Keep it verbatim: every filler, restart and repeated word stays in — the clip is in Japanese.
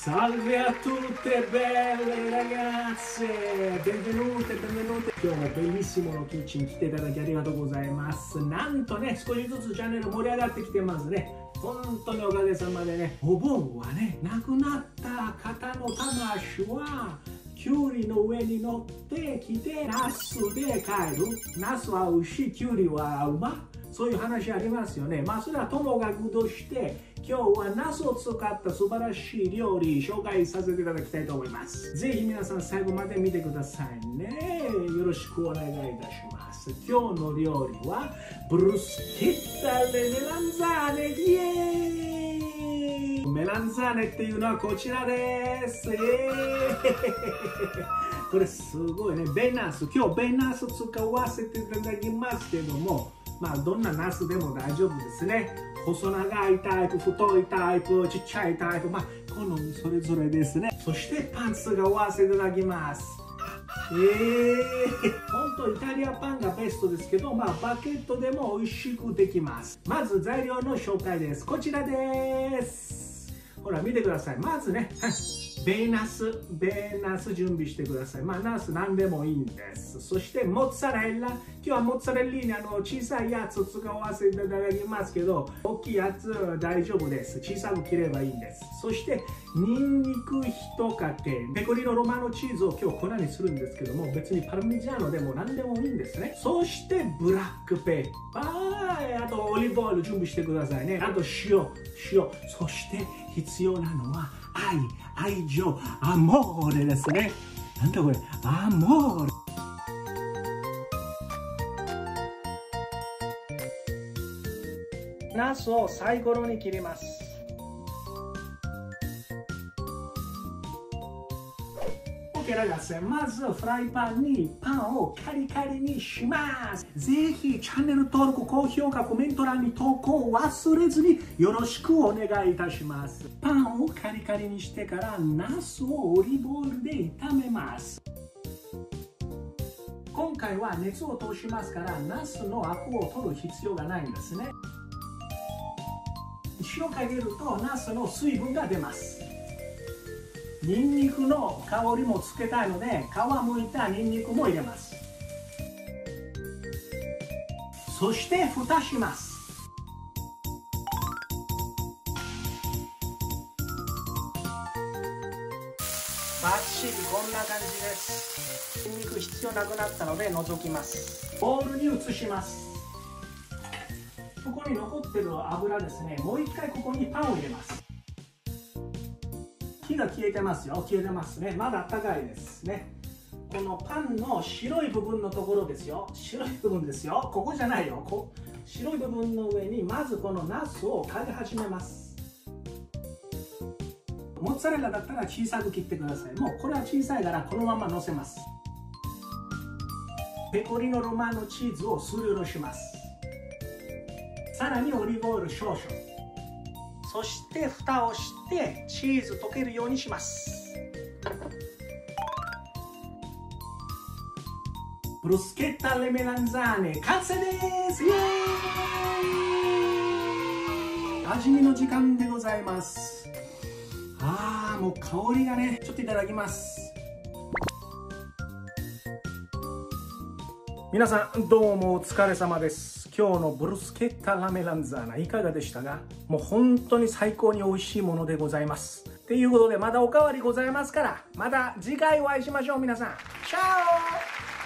Salve a tutte belle ragazze! Benvenute, benvenute! 今日もベリッシモのキッチン来ていただきありがとうございます。なんとね、少しずつチャンネル盛り上がってきてますね。本当におかげさまでね、お盆はね、亡くなった方の魂は、キュウリの上に乗ってきて、ナスで帰る。ナスは牛、キュウリは馬。そういう話ありますよね。まあそれはともかくとして、今日はナスを使った素晴らしい料理紹介させていただきたいと思います。ぜひ皆さん最後まで見てくださいね。よろしくお願いいたします。今日の料理はブルスケッタレメランザーネ。イエーイ！メランザーネっていうのはこちらです。イエーイ！これすごいね。ベナス。今日ベナス使わせていただきますけども、まあどんなナスでも大丈夫ですね。細長いタイプ、太いタイプ、ちっちゃいタイプ、まあ好みそれぞれですね。そしてパン使わせていただきます。えー、本当イタリアパンがベストですけど、まあバケットでも美味しくできます。まず材料の紹介です。こちらです。ほら見てください。まずね、ベーナス、ベーナス準備してください。まあ、ナス何でもいいんです。そして、モッツァレッラ。今日はモッツァレッリーにあの小さいやつ使わせていただきますけど、大きいやつ大丈夫です。小さく切ればいいんです。そして、ニンニク一かけ。ペコリのロマノチーズを今日粉にするんですけども、別にパルミジャーノでも何でもいいんですね。そして、ブラックペッパー。あと、オリーブオイル準備してくださいね。あと、塩、塩。そして、必要なのは、愛、愛情、アモーレですね。なんだこれ、アモーレ。ナスをサイコロに切ります。OK ラガセ、まずフライパンにパンをカリカリにします。ぜひチャンネル登録、高評価、コメント欄に投稿を忘れずによろしくお願いいたします。パンをカリカリにしてからナスをオリーブオイルで炒めます。今回は熱を通しますからナスのアクを取る必要がないんですね。塩かけるとナスの水分が出ます。ニンニクの香りもつけたいので皮むいたニンニクも入れます。そして蓋します。バッチリこんな感じです。ニンニク必要なくなったので除きます。ボウルに移します。ここに残ってる油ですね。もう一回ここにパンを入れます。火が消えてますよ。消えてますね。まだ温かいですね。このパンの白い部分のところですよ。白い部分ですよ。ここじゃないよ。こ白い部分の上にまずこのナスをかけ始めます。モッツァレラだったら小さく切ってください。もうこれは小さいからこのまま乗せます。ペコリノロマノチーズをすりおろします。さらにオリーブオイル少々。そして蓋をしてチーズ溶けるようにします。ブルスケッタレメランザーネ完成です。イエーイ！味見の時間でございます。あーもう香りがね、ちょっといただきます。皆さんどうもお疲れ様です。今日のブルスケッタラメランザーナいかがでしたか？もう本当に最高に美味しいものでございます。ということでまだおかわりございますから、また次回お会いしましょう皆さん。チャオ！